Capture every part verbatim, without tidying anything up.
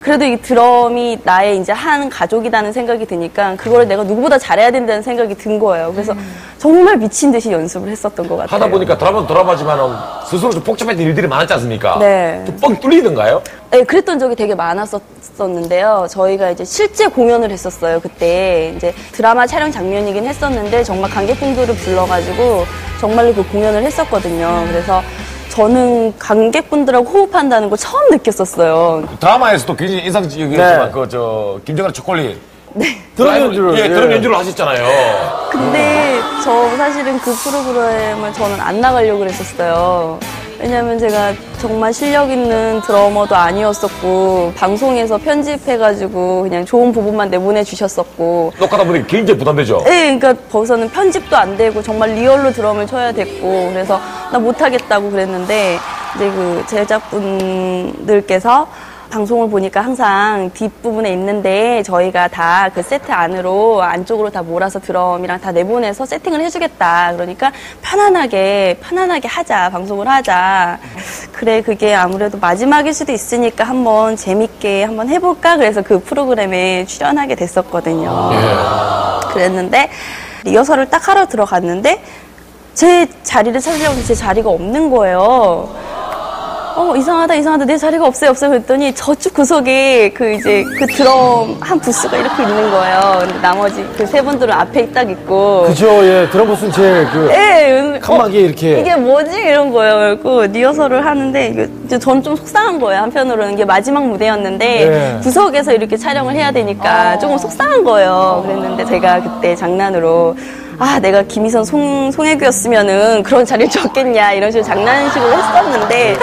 그래도 이 드럼이 나의 이제 한 가족이라는 생각이 드니까 그걸 내가 누구보다 잘해야 된다는 생각이 든 거예요. 그래서 음. 정말 미친 듯이 연습을 했었던 것 같아요. 하다 보니까 드럼은 드럼하지만 스스로 좀 복잡했던 일들이 많았지 않습니까? 네. 좀 뻥 뚫리던가요? 네, 그랬던 적이 되게 많았었는데요. 저희가 이제 실제 공연을 했었어요. 그때 이제 드라마 촬영 장면이긴 했었는데 정말 관객분들을 불러가지고 정말로 그 공연을 했었거든요. 그래서 저는 관객분들하고 호흡한다는 걸 처음 느꼈었어요. 드라마에서도 굉장히 인상적이었지만 네. 그 저 김정은의 초콜릿. 네. 드럼 연주를. 예, 드럼 연주를 하셨잖아요. 근데 저 사실은 그 프로그램을 저는 안 나가려고 그랬었어요. 왜냐면 제가 정말 실력 있는 드러머도 아니었었고 방송에서 편집해가지고 그냥 좋은 부분만 내보내 주셨었고 녹화다 보니까 굉장히 부담되죠? 네, 그러니까 거기서는 편집도 안 되고 정말 리얼로 드럼을 쳐야 됐고 그래서 나 못하겠다고 그랬는데 이제 그 제작분들께서 방송을 보니까 항상 뒷부분에 있는데 저희가 다 그 세트 안으로 안쪽으로 다 몰아서 드럼이랑 다 내보내서 세팅을 해주겠다. 그러니까 편안하게 편안하게 하자. 방송을 하자. 그래 그게 아무래도 마지막일 수도 있으니까 한번 재밌게 한번 해볼까. 그래서 그 프로그램에 출연하게 됐었거든요. 그랬는데 리허설을 딱 하러 들어갔는데 제 자리를 찾으려고 제 자리가 없는 거예요. 어, 이상하다, 이상하다, 내 자리가 없어요, 없어요. 그랬더니 저쪽 구석에 그 이제 그 드럼 한 부스가 이렇게 있는 거예요. 근데 나머지 그 세 분들은 앞에 딱 있고. 그죠, 예. 드럼 부스는 제일 그. 예, 칸막이에 어, 이렇게. 이게 뭐지? 이런 거예요. 그리고 리허설을 하는데, 이게 이제 저는 좀 속상한 거예요. 한편으로는 이게 마지막 무대였는데, 예. 구석에서 이렇게 촬영을 해야 되니까 어. 조금 속상한 거예요. 그랬는데 제가 그때 장난으로, 아, 내가 김희선 송, 송혜교였으면은 그런 자리를 줬겠냐, 이런 식으로 장난식으로 했었는데.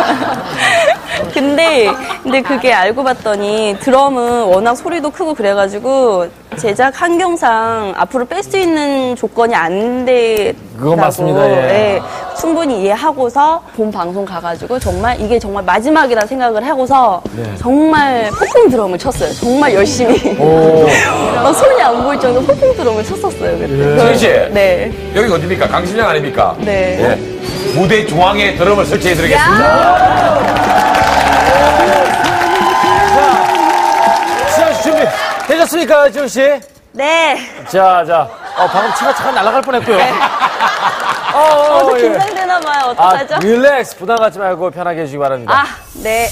근데, 근데 그게 알고 봤더니 드럼은 워낙 소리도 크고 그래가지고 제작 환경상 앞으로 뺄 수 있는 조건이 안 된다고. 그건 맞습니다, 예. 네, 충분히 이해하고서 본 방송 가가지고 정말 이게 정말 마지막이라 생각을 하고서 네. 정말 폭풍 드럼을 쳤어요. 정말 열심히. 막 손이 안 보일 정도로 폭풍 드럼을 쳤었어요. 그때. 수희 씨. 네. 여기가 어디입니까? 강신장 아닙니까? 네. 예. 무대 중앙에 드럼을 설치해드리겠습니다. 자, 시현 씨 준비 되셨습니까, 지훈 씨? 네. 자, 자. 어, 방금 차가 잠깐 날아갈 뻔했고요. 어, 어, 어, 저 긴장되나 봐요. 어떡하죠? 아, 릴렉스. 부담 갖지 말고 편하게 해주시기 바랍니다. 아, 네.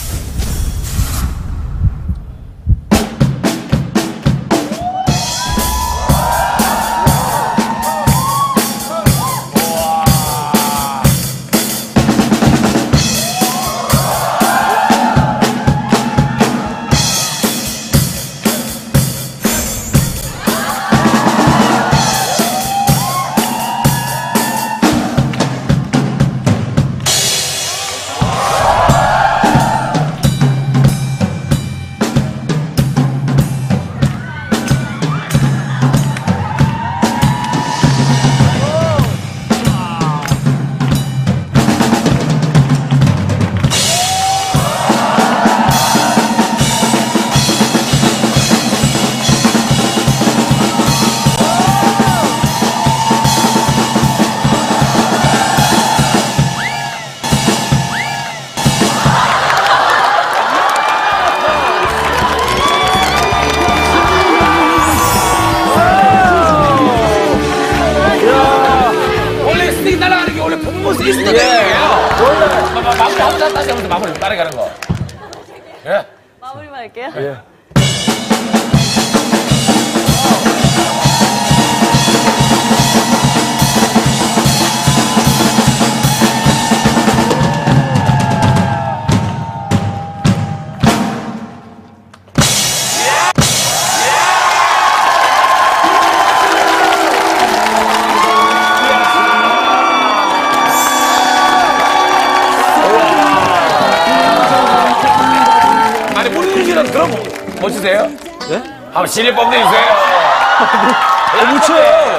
다시 한번 마무리 따라가는 거. 예. 마무리만 할게요. 예. 멋지세요? 네? 한번 신입 뽐내주세요. 못 쳐요.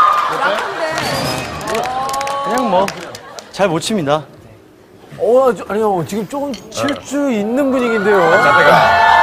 그냥 뭐 잘 못 칩니다. 어, 아니요 지금 조금 칠 수 있는 분위기인데요. 자태가.